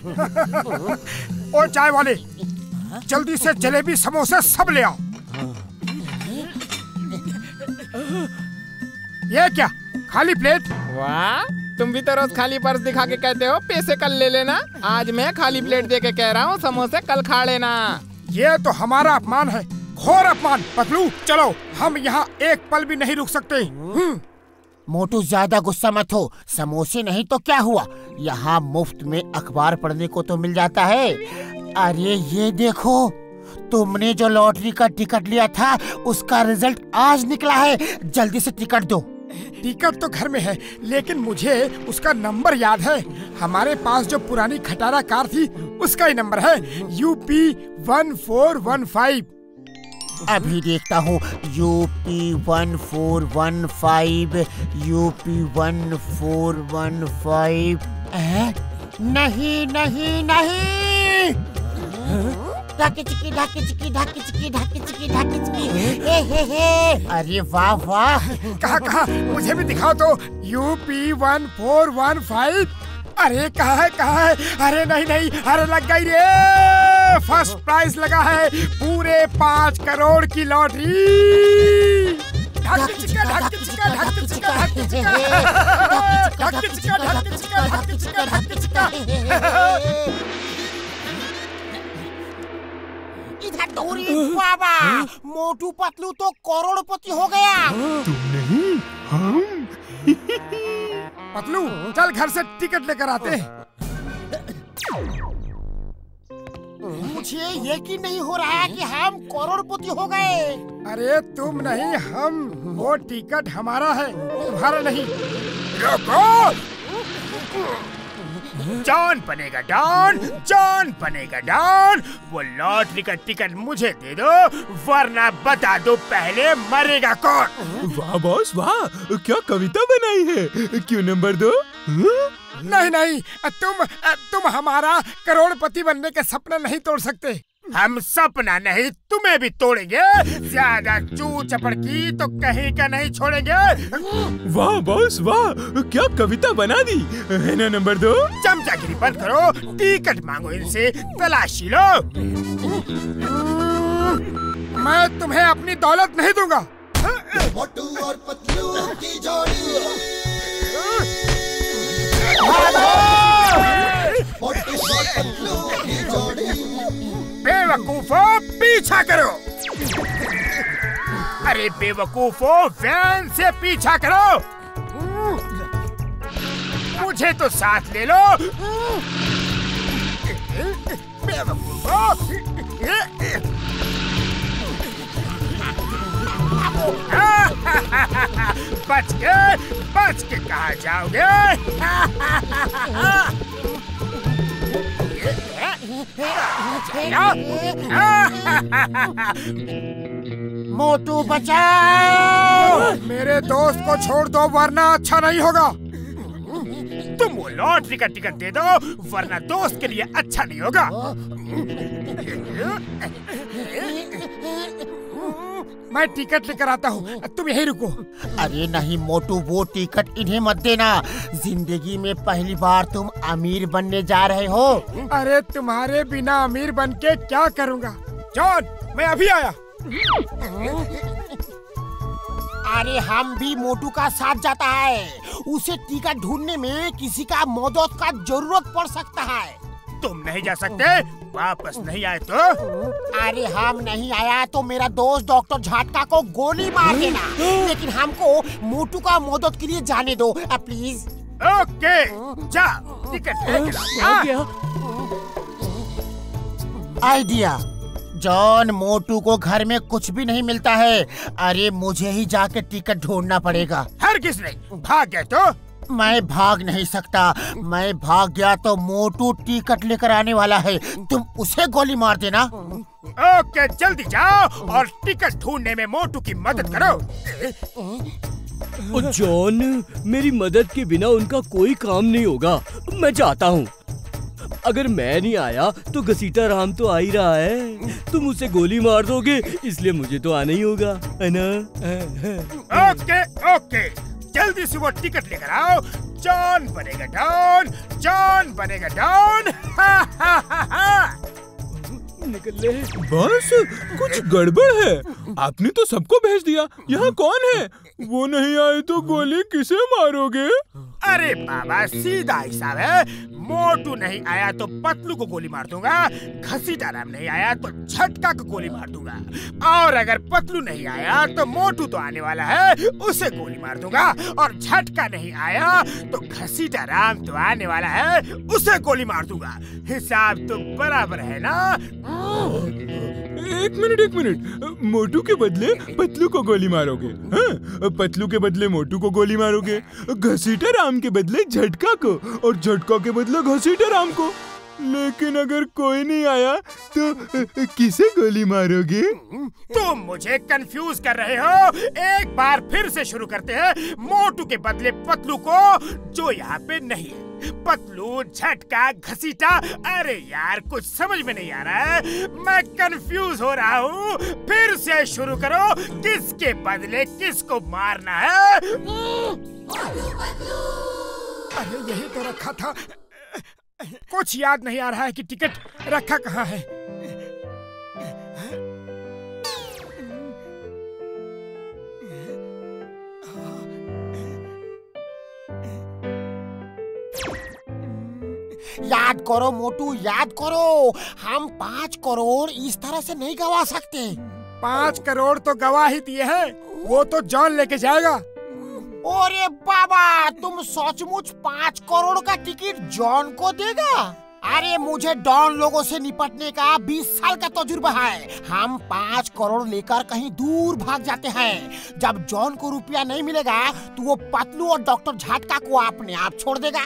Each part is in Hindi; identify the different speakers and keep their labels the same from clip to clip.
Speaker 1: ओ चाय वाले, जल्दी से जलेबी समोसे सब ले आओ। ये क्या, खाली प्लेट?
Speaker 2: वाह, तुम भी तो रोज खाली पर्स दिखा के कहते हो पैसे कल ले लेना। आज मैं खाली प्लेट दे के कह रहा हूँ समोसे कल खा लेना।
Speaker 1: ये तो हमारा अपमान है, घोर अपमान। पतलू चलो, हम यहाँ एक पल भी नहीं रुक सकते।
Speaker 3: मोटू ज्यादा गुस्सा मत हो, समोसे नहीं तो क्या हुआ, यहाँ मुफ्त में अखबार पढ़ने को तो मिल जाता है। अरे ये देखो, तुमने जो लॉटरी का टिकट लिया था उसका रिजल्ट आज निकला है, जल्दी से टिकट दो।
Speaker 1: टिकट तो घर में है, लेकिन मुझे उसका नंबर याद है। हमारे पास जो पुरानी खटारा कार थी उसका ही नंबर है, UP1415।
Speaker 3: अभी देखता हूँ, UP1415, UP1415। नहीं नहीं नहीं, ढाकी चिकी ढाकी चिकी ढाकी चिकी ढाकी चिकी ढाकी चिकी। अरे वाह वाह,
Speaker 1: कहाँ मुझे भी दिखाओ तो। UP1415। अरे कहाँ है? अरे नहीं, अरे लग गई रे, फर्स्ट प्राइज लगा है, पूरे 5 करोड़ की लॉटरी।
Speaker 3: इधर दौड़ी बाबा, मोटू पतलू तो करोड़पति हो गया।
Speaker 4: तुम नहीं, हम।
Speaker 1: पतलू चल घर से टिकट लेकर आते हैं।
Speaker 3: मुझे यकीन नहीं हो रहा है कि हम करोड़पति हो गए।
Speaker 1: अरे तुम नहीं, हम। वो टिकट हमारा है, तुम्हारा नहीं। रुको, जॉन बनेगा डॉन, जॉन बनेगा डॉन। वो लॉटरी का टिकट मुझे दे दो, वरना बता दो पहले मरेगा कौन।
Speaker 4: वाह बॉस वाह, क्या कविता बनाई है, क्यों नंबर 2?
Speaker 1: नहीं, तुम हमारा करोड़पति बनने का सपना नहीं तोड़ सकते। हम सपना नहीं, तुम्हें भी तोड़ेंगे। ज्यादा चू चपड़ की तो कहीं का नहीं छोड़ेंगे।
Speaker 4: वाह बॉस वाह, क्या कविता बना दी है ना नंबर 2।
Speaker 1: चमचागिरी बंद करो, टिकट मांगो इनसे, तलाशी लो। मैं तुम्हें अपनी दौलत नहीं दूंगा।
Speaker 5: मोटू और पतलू की जोड़ी, मोटू और पतलू की जोड़ी।
Speaker 1: बेवकूफों, पीछा करो। अरे बेवकूफों, वैन से पीछा करो। मुझे तो साथ ले लो। बेवकूफों, बच के कहाँ जाओगे?
Speaker 3: मोटू बचाओ,
Speaker 1: मेरे दोस्त को छोड़ दो वरना अच्छा नहीं होगा। तुम वो लॉटरी का टिकट दे दो, वरना दोस्त के लिए अच्छा नहीं होगा। मैं टिकट लेकर आता हूँ, तुम यहीं रुको।
Speaker 3: अरे नहीं मोटू, वो टिकट इन्हें मत देना। जिंदगी में पहली बार तुम अमीर बनने जा रहे हो।
Speaker 1: अरे तुम्हारे बिना अमीर बन के क्या करूँगा? जॉन, मैं अभी आया।
Speaker 3: अरे हम भी मोटू का साथ जाता है, उसे टिकट ढूंढने में किसी का मदद का जरूरत पड़ सकता है।
Speaker 1: तुम नहीं जा सकते, वापस नहीं आए तो?
Speaker 3: अरे हम नहीं आया तो मेरा दोस्त डॉक्टर झटका को गोली मार देना, लेकिन हमको मोटू का मदद के लिए जाने दो प्लीज।
Speaker 1: ओके, जा टिकट लेकर आ।
Speaker 3: आइडिया, जॉन, मोटू को घर में कुछ भी नहीं मिलता है। अरे मुझे ही जाके टिकट ढूंढना पड़ेगा।
Speaker 1: हरगिज़ नहीं, भाग गए तो?
Speaker 3: मैं भाग नहीं सकता, मैं भाग गया तो मोटू टिकट लेकर आने वाला है, तुम उसे गोली मार देना।
Speaker 1: ओके, जल्दी जाओ और टिकट ढूंढने में मोटू की मदद करो।
Speaker 6: जॉन, मेरी मदद के बिना उनका कोई काम नहीं होगा, मैं जाता हूँ। अगर मैं नहीं आया तो घसीटा राम तो आ ही रहा है, तुम उसे गोली मार दोगे इसलिए मुझे तो आना ही होगा, है ना?
Speaker 1: ओके ओके, जल्दी से वो टिकट लेकर आओ। जॉन बनेगा डॉन, जॉन बनेगा डॉन।
Speaker 6: निकल ले।
Speaker 4: बॉस कुछ गड़बड़ है। आपने तो सबको भेज दिया, यहाँ कौन है? वो नहीं आए तो गोली किसे मारोगे?
Speaker 1: अरे बाबा सीधा हिसाब है। मोटू नहीं आया तो पतलू को गोली मार दूंगा, घसीटा राम नहीं आया तो झटका को गोली मार दूंगा, और अगर पतलू नहीं आया तो मोटू तो आने वाला है, उसे गोली मार दूंगा, और झटका नहीं आया तो घसीटा राम तो आने वाला है, उसे गोली मार दूंगा। हिसाब तो बराबर है ना?
Speaker 4: एक मिनट, मोटू के बदले पतलू को गोली मारोगे? हाँ? पतलू के बदले मोटू को गोली मारोगे, घसीटा राम के बदले झटका को, और झटका के बदले घसीटा राम को। लेकिन अगर कोई नहीं आया तो किसे गोली मारोगे?
Speaker 1: तुम मुझे कंफ्यूज कर रहे हो। एक बार फिर से शुरू करते हैं। मोटू के बदले पतलू को, जो यहाँ पे नहीं है। पतलू, झटका, घसीटा। अरे यार कुछ समझ में नहीं आ रहा है, मैं कंफ्यूज हो रहा हूँ। फिर से शुरू करो। किसके बदले किसको मारना है? अरे यही तो रखा था। कुछ याद नहीं आ रहा है कि टिकट रखा कहाँ है।
Speaker 3: याद करो मोटू, याद करो। हम 5 करोड़ इस तरह से नहीं गवा सकते।
Speaker 1: 5 करोड़ तो गवा ही दिए हैं, वो तो जॉन लेके जाएगा।
Speaker 3: अरे बाबा, तुम सचमुच 5 करोड़ का टिकट जॉन को देगा? अरे मुझे डॉन लोगों से निपटने का 20 साल का तजुर्बा है। हम 5 करोड़ लेकर कहीं दूर भाग जाते हैं। जब जॉन को रुपया नहीं मिलेगा तो वो पतलू और डॉक्टर झटका को अपने आप छोड़ देगा।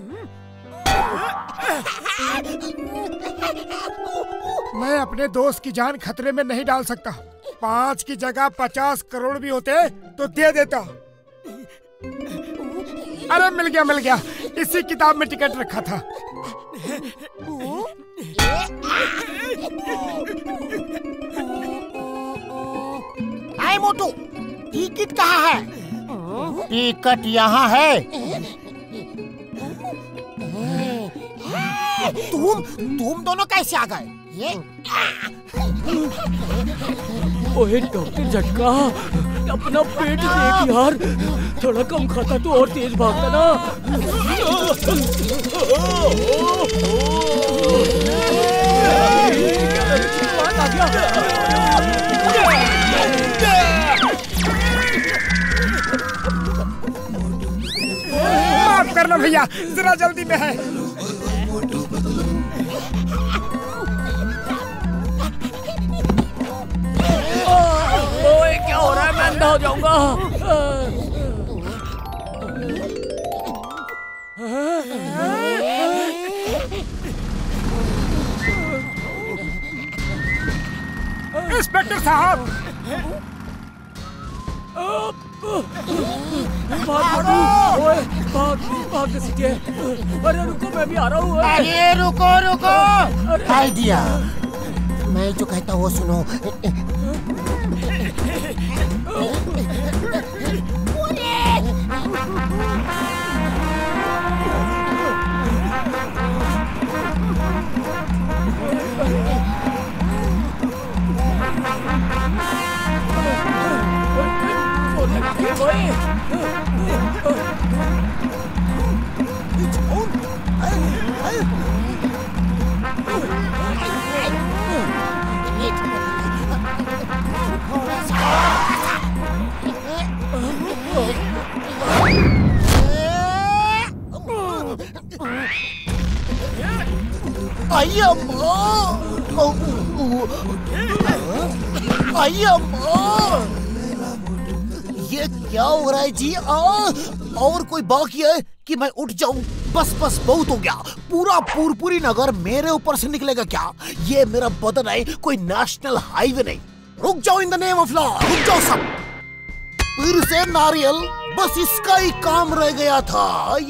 Speaker 1: मैं अपने दोस्त की जान खतरे में नहीं डाल सकता। 5 की जगह 50 करोड़ भी होते तो दे देता। अरे मिल गया, इसी किताब में टिकट रखा था।
Speaker 3: आए मोटू, टिकट कहाँ है? टिकट यहाँ है। तुम दोनों कैसे आ गए? ये
Speaker 6: ओए डॉक्टर झटका, अपना पेट देख यार, थोड़ा कम खाता तो और तेज भागता ना।
Speaker 1: माफ करना भैया, जरा जल्दी में है।
Speaker 6: ओए क्या हो रहा है? मैं अंधा हो जाऊंगा।
Speaker 1: इंस्पेक्टर साहब,
Speaker 6: भाग सीखे। अरे रुको, मैं भी आ रहा हूँ।
Speaker 3: अरे रुको। आइडिया, मैं जो कहता हूँ वो सुनो। ये क्या हो रहा है जी? और कोई बाकी है कि मैं उठ जाऊं? बस बहुत हो गया। पूरी नगर मेरे ऊपर से निकलेगा क्या? ये मेरा बदन है, कोई नेशनल हाईवे नहीं। रुक जाओ, in the name of law रुक जाओ सब। फिर से नारियल, बस इसका ही काम रह गया था।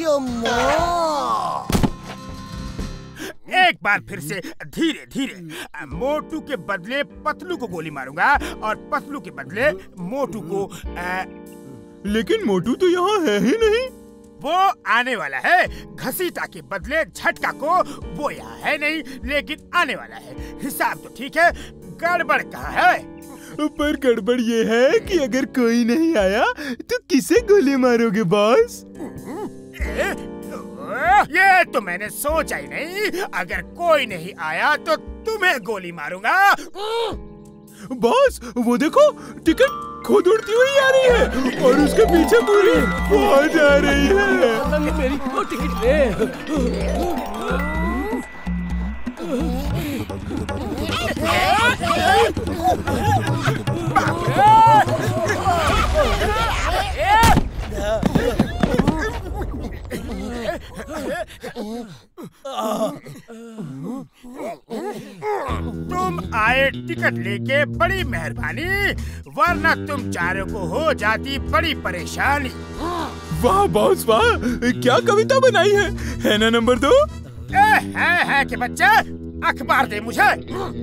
Speaker 1: एक बार फिर से धीरे धीरे। मोटू के बदले पतलू को गोली मारूंगा, और पतलू के बदले मोटू को।
Speaker 4: लेकिन मोटू तो यहाँ है ही नहीं।
Speaker 1: वो आने वाला है। घसीटा के बदले झटका को वो यहाँ है नहीं, लेकिन आने वाला है। हिसाब तो ठीक है, गड़बड़ कहाँ है?
Speaker 4: पर गड़बड़ ये है कि अगर कोई नहीं आया तो किसे गोली मारोगे बॉस?
Speaker 1: ये तो मैंने सोचा ही नहीं। अगर कोई नहीं आया तो तुम्हें गोली मारूंगा।
Speaker 4: बॉस वो देखो, टिकट खुद उड़ती हुई आ रही है और उसके पीछे पूरी फौज आ रही है।
Speaker 6: मेरी वो टिकट ले।
Speaker 1: तुम आए टिकट लेके, बड़ी मेहरबानी, वरना तुम चारों को हो जाती बड़ी परेशानी।
Speaker 4: वाह बॉस वाह, क्या कविता बनाई है ना नंबर 2?
Speaker 1: है कि बच्चे, अखबार दे मुझे।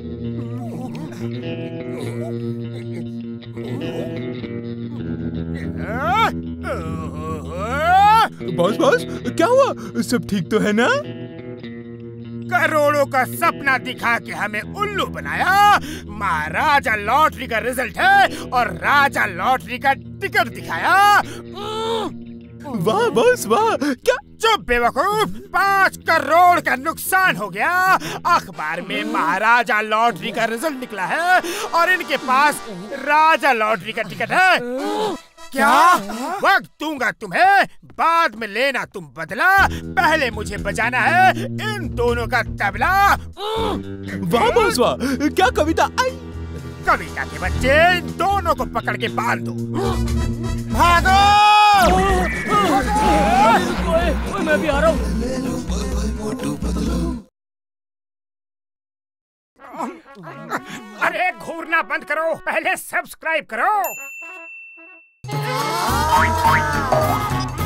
Speaker 4: बॉस क्या हुआ, सब ठीक तो है ना?
Speaker 1: करोड़ों का सपना दिखा के हमें उल्लू बनाया। महाराजा लॉटरी का रिजल्ट है और राजा लॉटरी का टिकट दिखाया।
Speaker 4: वाह बॉस वाह, क्या?
Speaker 1: चुप बेवकूफ, 5 करोड़ का नुकसान हो गया। अखबार में महाराजा लॉटरी का रिजल्ट निकला है और इनके पास राजा लॉटरी का टिकट है। क्या? वक्त दूंगा तुम्हें, बाद में लेना तुम बदला। पहले मुझे बजाना है इन दोनों का तबला।
Speaker 4: वाह बॉस वाह, क्या कविता आई?
Speaker 1: कविता के बच्चे, इन दोनों को पकड़ के बांध दो।
Speaker 3: भागो!
Speaker 6: मैं भी आ रहा हूँ।
Speaker 1: अरे घूरना बंद करो, पहले सब्सक्राइब करो।